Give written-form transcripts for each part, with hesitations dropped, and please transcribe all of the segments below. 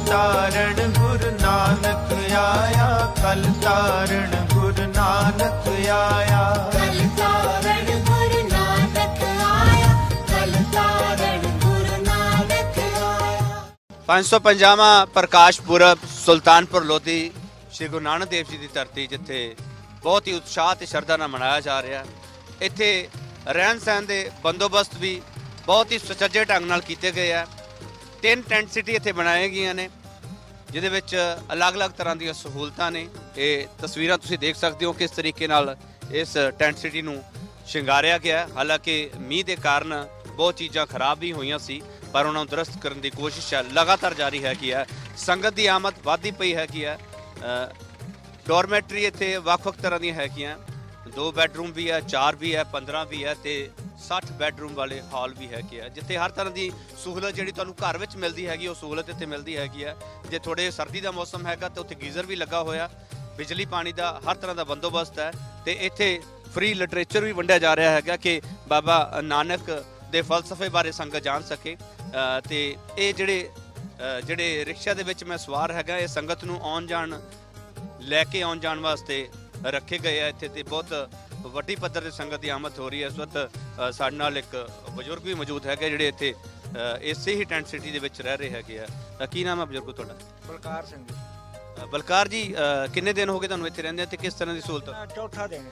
तारण गुरु नानक आया, कल तारण गुरु नानक आया, कल तारण गुरु नानक आया, कल तारण गुरु नानक आया। 550वां प्रकाश पुरब सुल्तानपुर लोधी श्री गुरु नानक देव जी की धरती, जिथे बहुत ही उत्साह ते श्रद्धा नाल मनाया जा रहा। इत्थे रहन सहन के बंदोबस्त भी बहुत ही सुचੱਜੇ ढंग नाल कीते गए हैं। 3 टेंट सिटी इत्थे बनाए गए ने, जिहदे विच अलग अलग तरह दी सहूलतां ने। ये तस्वीरां तुसीं देख सकते हो किस तरीके नाल इस टेंट सिटी नूं शिंगारिया गया। हालांकि मीह के कारण बहुत चीज़ां खराब भी हुई सी, पर उन्होंने दुरुस्त करने की कोशिश है लगातार जारी है कि है। संगत की आमद वधदी पई है कि है। डोरमैटरी इत्थे वख-वख तरह दी है, 2 बैडरूम भी है, 4 भी है, 15 भी है, तो 60 बैडरूम वाले हॉल भी है कि है, जिथे हर तरह की सहूलत जी तुहानूं घर विच मिलती हैगी, वो सहूलत इत्थे मिलती हैगी है। जे थोड़े सर्दी का मौसम हैगा तो उत्थे गीज़र भी लगा होया, बिजली पानी का हर तरह का बंदोबस्त है। तो इत्थे फ्री लिटरेचर भी वंडिया जा रहा है कि बाबा नानक दे फलसफे बारे संगत जान सके। तो ये ਜਿਹੜੇ रिक्शा दे विच मैं सवार हैगा, ये संगत नूं आउण जाण लैके आउण जाण वास्ते रखे गए हैं इत्थे। ते बहुत वड्डी पद्धर ते संगत की आमद हो रही है। इस वक्त साडे नाल एक बजुर्ग भी मौजूद है जिहड़े इत्थे इसे ही टेंट सिटी दे विच रह रहे हैगे। की नाम है बजुर्ग तुहाडा? बलकार सिंह जी। बलकार जी, किन्ने दिन हो गए तुहानूं इत्थे रहिंदे ते किस तरह की सहूलत? चौथा दिन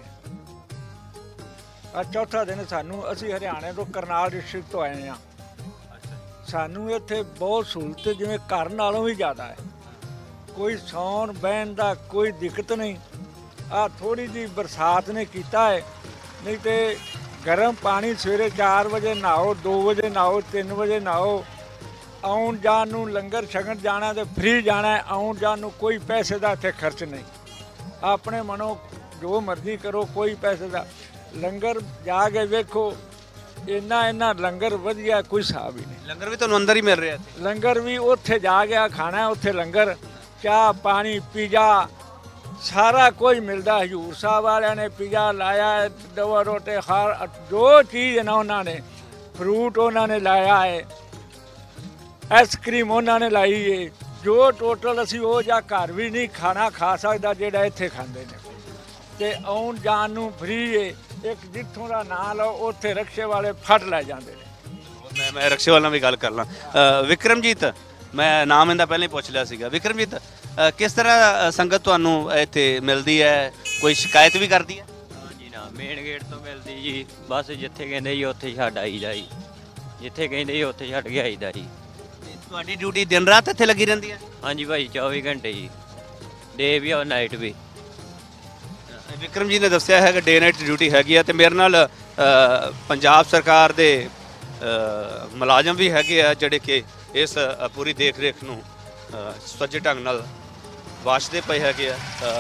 है, चौथा दिन। सानू असीं हरियाणे तो करनाल डिस्ट्रिक्ट तो आए हैं। सानू इत्थे बहुत सहूलत जिवें घर नालों भी ज़्यादा है। कोई सौन बहन का कोई दिक्कत नहीं। आ थोड़ी जी बरसात ने किया है, नहीं तो गर्म पानी सवेरे 4 बजे नहाओ, 2 बजे नहाओ, 3 बजे नहाओ। आउण जाण नूं लंगर छकण जाना तो फ्री जाना है, आउण जाण नूं कोई पैसे का इत्थे खर्च नहीं। अपने मनो जो मर्जी करो, कोई पैसे का। लंगर जाके वेखो, इन्ना लंगर वधिया कोई हिसाब ही नहीं। लंगर भी तुहानूं अंदर ही मिल रहा है? लंगर भी उत्थे जा गया खाना है, उत्थे लंगर चाह पानी पिज़्ज़ा सारा कुछ मिलता। हजूर साहब वाले ने पिज़्ज़ा लाया है, दवा रोटे हर जो चीज़ है ना उन्होंने, फ्रूट उन्होंने लाया है, आइसक्रीम उन्होंने लाई है। जो टोटल असी वो जा घर भी नहीं खाना खा सकता जिहड़ा इत्थे खांदे ने। ते आउण जाण नूं फ्री है। एक जिथों का नाम लो उत्थे रक्शे वाले फट लै जाते हैं। मैं रक्शे वाला भी गल कर ला। विक्रमजीत, मैं नाम इनका पहले ही पूछ लिया सीगा। विक्रमजीत, किस तरह संगत तुहानूं इत्थे मिलती है? कोई शिकायत भी करती है? हाँ जी, ना मेन गेट तो मिलती जी। बस जिथे कहते जी उत्थे छड्ड आईदा जी, जिथे कहते जी उत्थे छड्ड के आईदा जी। तुहाडी ड्यूटी दिन रात इत्थे लगी रहिंदी है? हाँ जी भाई, 24 घंटे जी, डे भी और नाइट भी। विक्रम जी ने दस्सिया है कि डे नाइट ड्यूटी हैगी है। तो मेरे नाल पंजाब सरकार दे मुलाजम भी हैगे आ जिहड़े कि इस पूरी देख रेख नूं सुचੱਜੇ ढंग नाल वाशदे पए हैगे आ।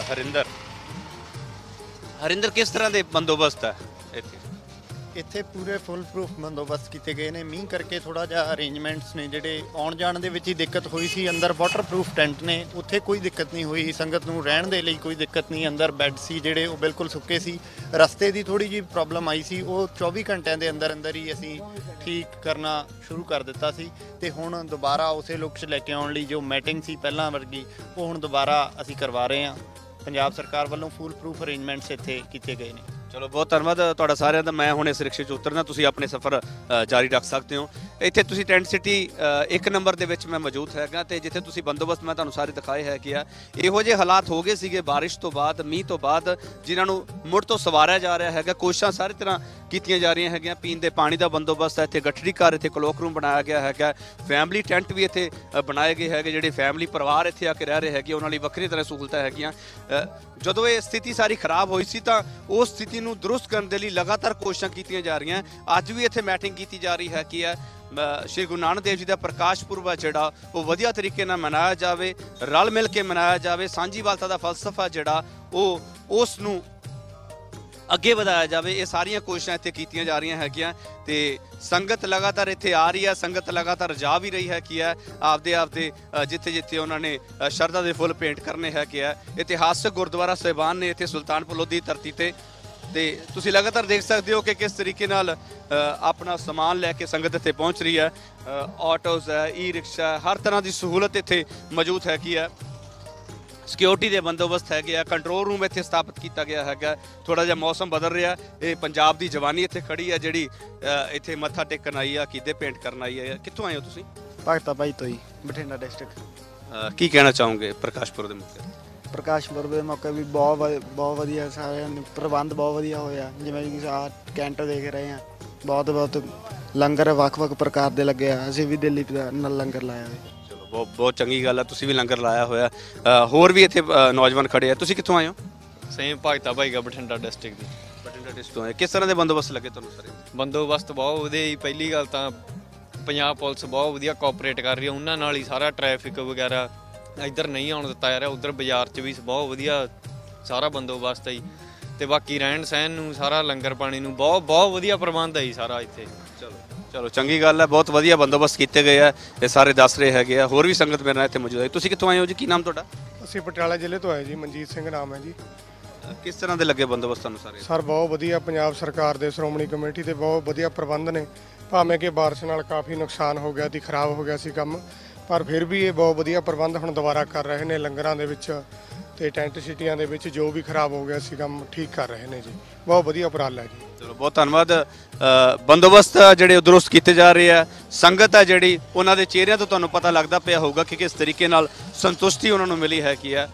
हरिंदर किस तरह के बंदोबस्त है इत्थे? ਇੱਥੇ ਪੂਰੇ ਫੁੱਲ ਪ੍ਰੂਫ ਬੰਦੋਬਸਤ ਕੀਤੇ ਗਏ ਨੇ। ਮੀਂਹ ਕਰਕੇ ਥੋੜਾ ਜਿਹਾ ਅਰੇਂਜਮੈਂਟਸ ਨੇ ਜਿਹੜੇ ਆਉਣ ਜਾਣ ਦੇ ਵਿੱਚ ਹੀ ਦਿੱਕਤ ਹੋਈ ਸੀ। ਅੰਦਰ ਵਾਟਰਪ੍ਰੂਫ ਟੈਂਟ ਨੇ, ਉੱਥੇ ਕੋਈ ਦਿੱਕਤ ਨਹੀਂ ਹੋਈ। ਸੰਗਤ ਨੂੰ ਰਹਿਣ ਦੇ ਲਈ ਕੋਈ ਦਿੱਕਤ ਨਹੀਂ। ਅੰਦਰ ਬੈੱਡ ਸੀ ਜਿਹੜੇ ਉਹ ਬਿਲਕੁਲ ਸੁੱਕੇ ਸੀ। ਰਸਤੇ ਦੀ ਥੋੜੀ ਜਿਹੀ ਪ੍ਰੋਬਲਮ ਆਈ ਸੀ, ਉਹ 24 ਘੰਟਿਆਂ ਦੇ ਅੰਦਰ ਅੰਦਰ ਹੀ ਅਸੀਂ ਠੀਕ ਕਰਨਾ ਸ਼ੁਰੂ ਕਰ ਦਿੱਤਾ ਸੀ। ਤੇ ਹੁਣ ਦੁਬਾਰਾ ਉਸੇ ਲੁੱਕ 'ਚ ਲੈ ਕੇ ਆਉਣ ਲਈ ਜੋ ਮੈਟਿੰਗ ਸੀ ਪਹਿਲਾਂ ਵਰਗੀ, ਉਹ ਹੁਣ ਦੁਬਾਰਾ ਅਸੀਂ ਕਰਵਾ ਰਹੇ ਹਾਂ। ਪੰਜਾਬ ਸਰਕਾਰ ਵੱਲੋਂ ਫੁੱਲ ਪ੍ਰੂਫ ਅਰੇਂਜਮੈਂਟਸ ਇੱਥੇ ਕੀਤੇ ਗਏ ਨੇ। चलो बहुत धन्यवाद तुहाडा सारिਆਂ ਦਾ। मैं हुणे इस रिक्शे 'ਚ उतरना, तुसीं अपने सफ़र जारी रख सकते हो। ਇੱਥੇ ਤੁਸੀਂ ਟੈਂਟ ਸਿਟੀ 1 ਨੰਬਰ ਦੇ ਵਿੱਚ ਮੈਂ ਮੌਜੂਦ ਹੈਗਾ ਤੇ ਜਿੱਥੇ ਤੁਸੀਂ ਬੰਦੋਬਸਤ ਮੈਂ ਤੁਹਾਨੂੰ ਸਾਰੇ ਦਿਖਾਏ ਹੈ ਕਿ ਇਹੋ ਜਿਹੇ ਹਾਲਾਤ ਹੋ ਗਏ ਸੀਗੇ ਬਾਰਿਸ਼ ਤੋਂ ਬਾਅਦ, ਮੀਂਹ ਤੋਂ ਬਾਅਦ, ਜਿਨ੍ਹਾਂ ਨੂੰ ਮੁੜ ਤੋਂ ਸਵਾਰਿਆ ਜਾ ਰਿਹਾ ਹੈਗਾ। ਕੋਸ਼ਿਸ਼ਾਂ ਸਾਰੀ ਤਰ੍ਹਾਂ ਕੀਤੀਆਂ ਜਾ ਰਹੀਆਂ ਹੈਗੀਆਂ। ਪੀਣ ਦੇ ਪਾਣੀ ਦਾ ਬੰਦੋਬਸਤ ਹੈ, ਇੱਥੇ ਗੱਠੜੀ ਘਰ, ਇੱਥੇ ਕਲੋਕ ਰੂਮ ਬਣਾਇਆ ਗਿਆ ਹੈਗਾ। ਫੈਮਿਲੀ ਟੈਂਟ ਵੀ ਇੱਥੇ ਬਣਾਏ ਗਏ ਹੈਗੇ। ਜਿਹੜੇ ਫੈਮਿਲੀ ਪਰਿਵਾਰ ਇੱਥੇ ਆ ਕੇ ਰਹਿ ਰਹੇ ਹੈਗੇ ਉਹਨਾਂ ਲਈ ਵੱਖਰੀ ਤਰ੍ਹਾਂ ਸਹੂਲਤਾਂ ਹੈਗੀਆਂ। ਜਦੋਂ ਇਹ ਸਥਿਤੀ ਸਾਰੀ ਖਰਾਬ ਹੋਈ ਸੀ ਤਾਂ ਉਸ ਸਥਿਤੀ ਨੂੰ ਦਰੁਸਤ ਕਰਨ ਦੇ ਲਈ ਲਗਾਤਾਰ ਕੋਸ਼ਿਸ਼ਾਂ ਕੀਤੀਆਂ ਜਾ ਰਹੀਆਂ। ਅੱਜ ਵੀ ਇੱਥੇ ਮੈਟਿੰਗ ਕੀਤੀ ਜਾ ਰਹੀ ਹੈ ਕਿ श्री गुरु नानक देव जी का प्रकाश पुरब जोड़ा वो वधिया तरीके नाल मनाया जाए, रल मिल के मनाया जाए। सांझीवालता का फलसफा जोड़ा उस नूं अगे वधाया जाए। ये सारिया कोशिशां इत्थे कीतियां जा रही हैगियां ते संगत लगातार इत्थे आ रही है। संगत लगातार जा भी रही है कि आपदे जिथे जिथे उन्होंने श्रद्धा के फुल भेंट करने है कि इतिहासक गुरुद्वारा साहिबान ने इत्थे सुल्तानपुर लोधी धरती ते ਤੇ ਤੁਸੀਂ ਲਗਾਤਾਰ ਦੇਖ ਸਕਦੇ ਹੋ ਕਿ ਕਿਸ ਤਰੀਕੇ ਨਾਲ ਆਪਣਾ ਸਮਾਨ ਲੈ ਕੇ ਸੰਗਤ ਇੱਥੇ ਪਹੁੰਚ ਰਹੀ ਹੈ। ਆਟੋਜ਼ ਹੈ, ਈ ਰਿਕਸ਼ਾ ਹੈ, ਹਰ ਤਰ੍ਹਾਂ ਦੀ ਸਹੂਲਤ ਇੱਥੇ ਮੌਜੂਦ ਹੈਗੀ ਹੈ। ਸਿਕਿਉਰਿਟੀ ਦੇ ਬੰਦੋਬਸਤ ਹੈਗੇ ਆ, ਕੰਟਰੋਲ ਰੂਮ ਇੱਥੇ ਸਥਾਪਿਤ ਕੀਤਾ ਗਿਆ ਹੈਗਾ। ਥੋੜਾ ਜਿਹਾ ਮੌਸਮ ਬਦਲ ਰਿਹਾ, ਇਹ ਪੰਜਾਬ ਦੀ ਜਵਾਨੀ ਇੱਥੇ ਖੜੀ ਹੈ ਜਿਹੜੀ ਇੱਥੇ ਮੱਥਾ ਟੇਕਣ ਆਈ ਆ, ਕੀਦੇ ਪੇਂਟ ਕਰਨ ਆਈ ਹੈ। ਕਿੱਥੋਂ ਆਏ ਹੋ ਤੁਸੀਂ? ਭਗਤਾ ਭਾਈ ਤੋਂ ਹੀ, ਬਠਿੰਡਾ ਡਿਸਟ੍ਰਿਕਟ। ਕੀ ਕਹਿਣਾ ਚਾਹੋਗੇ ਪ੍ਰਕਾਸ਼ ਪੁਰਬ ਦੇ ਮੌਕੇ ਤੇ? ਪ੍ਰਕਾਸ਼ ਪੁਰਬ ਦੇ ਮੌਕੇ ਵੀ ਬਹੁਤ ਵਧੀਆ, ਸਾਰਿਆਂ ਨੇ ਪ੍ਰਬੰਧ ਬਹੁਤ ਵਧੀਆ ਹੋਇਆ। ਜਿਵੇਂ ਕਿ ਆਹ ਕੈਂਟ ਦੇਖ ਰਹੇ ਆ, ਬਹੁਤ ਲੰਗਰ ਵੱਖ-ਵੱਖ ਪ੍ਰਕਾਰ ਦੇ ਲੱਗੇ ਆ। ਅਸੀਂ ਵੀ ਦਿੱਲੀ ਨਾਲ ਲੰਗਰ ਲਾਇਆ ਹੋਇਆ। ਚਲੋ ਬਹੁਤ ਚੰਗੀ ਗੱਲ ਹੈ, ਤੁਸੀਂ ਵੀ ਲੰਗਰ ਲਾਇਆ ਹੋਇਆ। ਹੋਰ ਵੀ ਇੱਥੇ ਨੌਜਵਾਨ ਖੜੇ ਆ। ਤੁਸੀਂ ਕਿੱਥੋਂ ਆਏ ਹੋ? ਸੇਮ ਭਗਤਾ ਭਾਈ ਦਾ ਬਠਿੰਡਾ ਡਿਸਟ੍ਰਿਕਟ ਦੀ। ਬਠਿੰਡਾ ਡਿਸਟ੍ਰਿਕਟ ਤੋਂ ਆਏ। ਕਿਸ ਤਰ੍ਹਾਂ ਦੇ ਬੰਦੋਬਸਤ ਲੱਗੇ ਤੁਹਾਨੂੰ ਸਾਰੇ? ਬੰਦੋਬਸਤ ਬਹੁਤ ਵਧੀਆ ਜੀ। ਪਹਿਲੀ ਗੱਲ ਤਾਂ ਪੰਜਾਬ ਪੁਲਿਸ ਬਹੁਤ ਵਧੀਆ ਕੋਆਪਰੇਟ ਕਰ ਰਹੀ ਹੈ, ਉਹਨਾਂ ਨਾਲ ਹੀ ਸਾਰਾ ਟ੍ਰੈਫਿਕ ਵਗੈਰਾ ਇੱਧਰ ਨਹੀਂ ਆਉਣ ਦਿੱਤਾ ਜਾ ਰਿਹਾ। ਉੱਧਰ ਬਾਜ਼ਾਰ 'ਚ ਵੀ ਬਹੁਤ ਵਧੀਆ ਸਾਰਾ ਬੰਦੋਬਸਤ ਹੈ ਜੀ। ਤੇ ਬਾਕੀ ਰਹਿਣ ਸਹਿਣ ਨੂੰ, ਸਾਰਾ ਲੰਗਰ ਪਾਣੀ ਨੂੰ ਬਹੁਤ ਵਧੀਆ ਪ੍ਰਬੰਧ ਹੈ ਜੀ ਸਾਰਾ ਇੱਥੇ। ਚਲੋ ਚੰਗੀ ਗੱਲ ਹੈ, ਬਹੁਤ ਵਧੀਆ ਬੰਦੋਬਸਤ ਕੀਤੇ ਗਏ ਆ, ਇਹ ਸਾਰੇ ਦੱਸ ਰਹੇ ਹੈਗੇ ਆ। ਹੋਰ ਵੀ ਸੰਗਤ ਮੇਰੇ ਨਾਲ ਇੱਥੇ ਮੌਜੂਦ ਹੈ। ਤੁਸੀਂ ਕਿੱਥੋਂ ਆਏ ਹੋ ਜੀ? ਕੀ ਨਾਮ ਤੁਹਾਡਾ? ਅਸੀਂ ਪਟਿਆਲਾ ਜ਼ਿਲ੍ਹੇ ਤੋਂ ਆਏ ਜੀ, ਮਨਜੀਤ ਸਿੰਘ ਨਾਮ ਹੈ ਜੀ। ਕਿਸ ਤਰ੍ਹਾਂ ਦੇ ਲੱਗੇ ਬੰਦੋਬਸਤ ਤੁਹਾਨੂੰ ਸਾਰੇ? ਸਰ ਬਹੁਤ ਵਧੀਆ, ਪੰਜਾਬ ਸਰਕਾਰ ਦੇ ਸ਼੍ਰੋਮਣੀ ਕਮੇਟੀ ਦੇ ਬਹੁਤ ਵਧੀਆ ਪ੍ਰਬੰਧ ਨੇ। ਭਾਵੇਂ ਕਿ ਬਾਰਿਸ਼ ਨਾਲ ਕਾਫੀ ਨੁਕਸਾਨ ਹੋ ਗਿਆ ਸੀ, ਖਰਾਬ ਹੋ ਗਿਆ ਸੀ ਕੰਮ, ਪਰ ਫਿਰ ਵੀ ਇਹ ਬਹੁਤ ਵਧੀਆ ਪ੍ਰਬੰਧ ਹੁਣ ਦੁਬਾਰਾ ਕਰ ਰਹੇ ਨੇ। ਲੰਗਰਾਂ ਦੇ ਵਿੱਚ ਤੇ ਟੈਂਟ ਸਿਟੀਆਂ ਦੇ ਵਿੱਚ ਜੋ ਵੀ ਖਰਾਬ ਹੋ ਗਿਆ ਸੀ ਕੰਮ ਠੀਕ ਕਰ ਰਹੇ ਨੇ ਜੀ। ਬਹੁਤ ਵਧੀਆ ਉਪਰਾਲਾ ਹੈ ਜੀ। ਚਲੋ ਬਹੁਤ ਧੰਨਵਾਦ। ਬੰਦੋਬਸਤ ਜਿਹੜੇ ਦੁਰਸਤ ਕੀਤੇ ਜਾ ਰਹੇ ਆ, ਸੰਗਤ ਆ ਜਿਹੜੀ ਉਹਨਾਂ ਦੇ ਚਿਹਰਿਆਂ ਤੋਂ ਤੁਹਾਨੂੰ ਪਤਾ ਲੱਗਦਾ ਪਿਆ ਹੋਊਗਾ ਕਿ ਕਿਸ ਤਰੀਕੇ ਨਾਲ ਸੰਤੁਸ਼ਟੀ ਉਹਨਾਂ ਨੂੰ ਮਿਲੀ ਹੈ ਕੀ ਹੈ।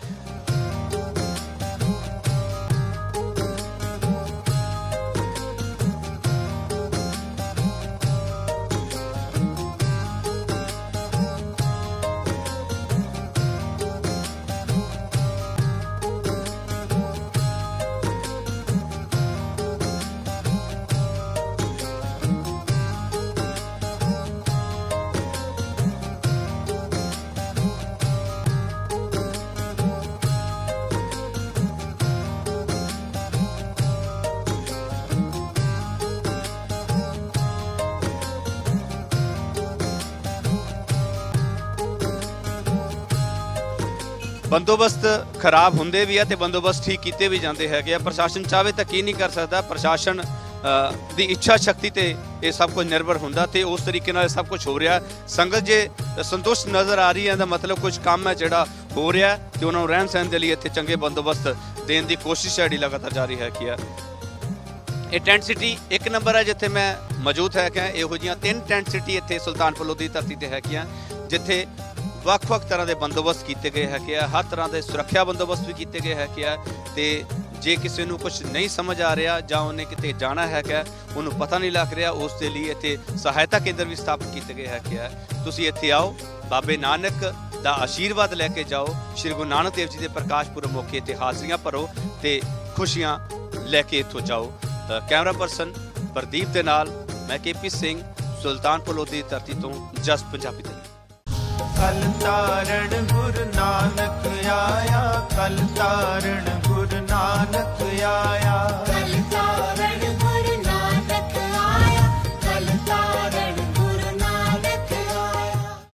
ਬੰਦੋਬਸਤ ਖਰਾਬ ਹੁੰਦੇ ਵੀ ਆ ਤੇ ਬੰਦੋਬਸਤ ਠੀਕ ਕੀਤੇ ਵੀ ਜਾਂਦੇ ਹੈਗੇ ਆ। ਪ੍ਰਸ਼ਾਸਨ ਚਾਹਵੇ ਤਾਂ ਕੀ ਨਹੀਂ ਕਰ ਸਕਦਾ। ਪ੍ਰਸ਼ਾਸਨ ਦੀ ਇੱਛਾ ਸ਼ਕਤੀ ਤੇ ਇਹ ਸਭ ਕੁਝ ਨਿਰਭਰ ਹੁੰਦਾ ਤੇ ਉਸ ਤਰੀਕੇ ਨਾਲ ਸਭ ਕੁਝ ਹੋ ਰਿਹਾ। ਸੰਗਤ ਜੇ ਸੰਤੁਸ਼ਟ ਨਜ਼ਰ ਆ ਰਹੀ ਹੈ ਤਾਂ ਮਤਲਬ ਕੁਝ ਕੰਮ ਹੈ ਜਿਹੜਾ ਹੋ ਰਿਹਾ ਤੇ ਉਹਨਾਂ ਨੂੰ ਰਹਿਣ ਸਹਿਣ ਦੇ ਲਈ ਇੱਥੇ ਚੰਗੇ ਬੰਦੋਬਸਤ ਦੇਣ ਦੀ ਕੋਸ਼ਿਸ਼ ਜਿਹੜੀ ਲਗਾਤਾਰ ਜਾਰੀ ਹੈ ਕੀ ਆ। ਇਹ ਟੈਂਟ ਸਿਟੀ ਇੱਕ ਨੰਬਰ ਹੈ ਜਿੱਥੇ ਮੈਂ ਮੌਜੂਦ ਹੈ ਕਿ ਇਹੋ ਜਿਹੀਆਂ 3 ਟੈਂਟ ਸਿਟੀ ਇੱਥੇ ਸੁਲਤਾਨਪੁਰ ਲੋਧੀ ਧਰਤੀ ਤੇ ਹੈਗੀਆਂ ਜਿੱਥੇ ਵੱਖ-ਵੱਖ ਤਰ੍ਹਾਂ ਦੇ ਬੰਦੋਬਸਤ ਕੀਤੇ ਗਏ ਹੈਗੇ ਆ। ਹਰ ਤਰ੍ਹਾਂ ਦੇ ਸੁਰੱਖਿਆ ਬੰਦੋਬਸਤ ਵੀ ਕੀਤੇ ਗਏ ਹੈਗੇ ਆ ਤੇ ਜੇ ਕਿਸੇ ਨੂੰ ਕੁਝ ਨਹੀਂ ਸਮਝ ਆ ਰਿਹਾ ਜਾਂ ਉਹਨੇ ਕਿਤੇ ਜਾਣਾ ਹੈਗਾ, ਉਹਨੂੰ ਪਤਾ ਨਹੀਂ ਲੱਗ ਰਿਹਾ, ਉਸ ਦੇ ਲਈ ਇੱਥੇ ਸਹਾਇਤਾ ਕੇਂਦਰ ਵੀ ਸਥਾਪਿਤ ਕੀਤੇ ਗਏ ਹੈਗੇ ਆ। ਤੁਸੀਂ ਇੱਥੇ ਆਓ, ਬਾਬੇ ਨਾਨਕ ਦਾ ਆਸ਼ੀਰਵਾਦ ਲੈ ਕੇ ਜਾਓ। ਸ਼੍ਰੀ ਗੁਰੂ ਨਾਨਕ ਦੇਵ ਜੀ ਦੇ ਪ੍ਰਕਾਸ਼ ਪੁਰਬ ਮੌਕੇ ਤੇ ਹਾਜ਼ਰੀਆਂ ਭਰੋ ਤੇ ਖੁਸ਼ੀਆਂ ਲੈ ਕੇ ਇੱਥੋਂ ਜਾਓ। ਕੈਮਰਾ ਪਰਸਨ ਪ੍ਰਦੀਪ ਦੇ ਨਾਲ ਮੈਂ KP ਸਿੰਘ, ਸੁਲਤਾਨਪੁਰ ਲੋਧੀ ਧਰਤੀ ਤੋਂ, ਜਸ ਪੰਜਾਬੀ ਤੇ। ਕਲ ਤਾਰਨ ਗੁਰੂ ਨਾਨਕ ਆਇਆ, ਕਲ ਤਾਰਨ ਗੁਰੂ ਨਾਨਕ ਆਇਆ।